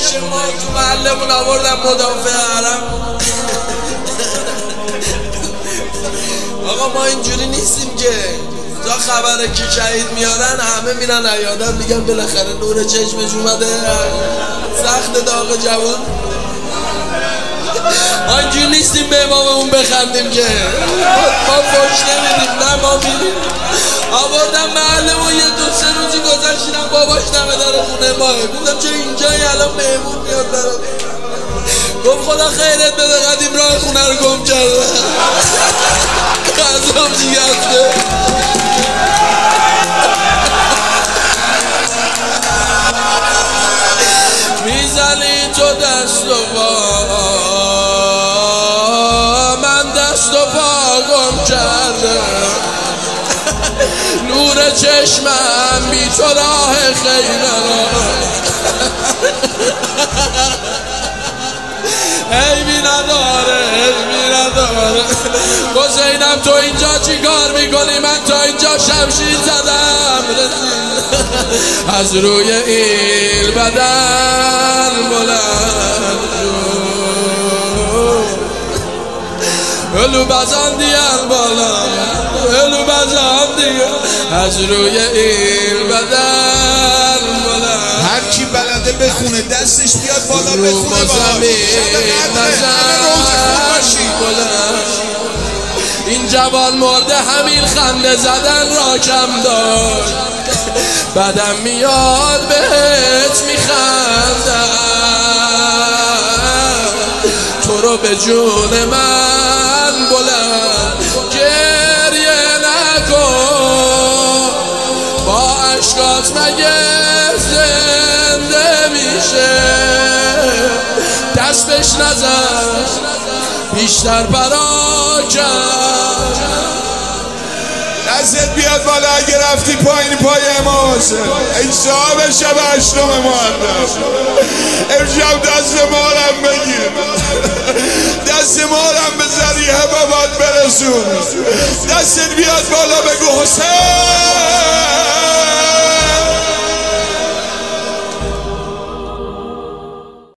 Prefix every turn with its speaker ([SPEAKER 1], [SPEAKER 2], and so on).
[SPEAKER 1] پیش ما تو محلمون آوردن مدافع حرم. آقا ما اینجوری نیستیم که تا خبر کی شهید میارن همه میرن عیادت میگن بالاخره نور چشمش اومده. سخت داغ جوون. ما اینجوری نیستیم به اماممون بخندیم که ما فوش نمیدیم. نه ما میریم آوردن محلمون یه 2-3 روزی گذشتیدم باباش دمه در خونه ماه. گفتم چه اینجایی الان مهمون میاد برام. گفت خدا خیرت بده قدیم راه خونه رو گم کرده. قضام جیگرده. میزنی تو دست و پا من دست و پا گم کردم. نور چشمم بی تو راه خیلی حیبی نداره حیبی نداره. حسینم تو اینجا چی کار میکنی؟ من تا اینجا شمشیر زدم از روی این بدن بلند هلو بزن دیگر بالا هلو بزن دیگر از روی این بدن بلند.
[SPEAKER 2] هر کی بلده بخونه دستش بیاد بالا بخونه
[SPEAKER 1] این جوان مرده همین خنده زدن را کم داشت. بدم میاد بهت میخندم تو رو به جون من بلند گریه نکن با عشقات مگه زنده میشه. دست بهش نزن بیشتر پراکن.
[SPEAKER 2] دستت بیاد بالا اگه رفتی پایین پای امام حسین. ای صاحب شب 8 محرم امشب دست مارم بگیر دست مارم به ذریعه بابات برسون. دستت بیاد بالا بگو حسین